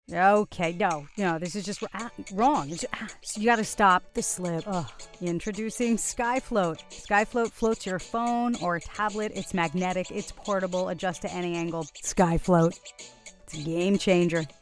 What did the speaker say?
Okay, no, this is just wrong. So you got to stop the slip. Introducing SkyFloat. SkyFloat floats your phone or tablet. It's magnetic, it's portable, adjusts to any angle. SkyFloat. It's a game changer.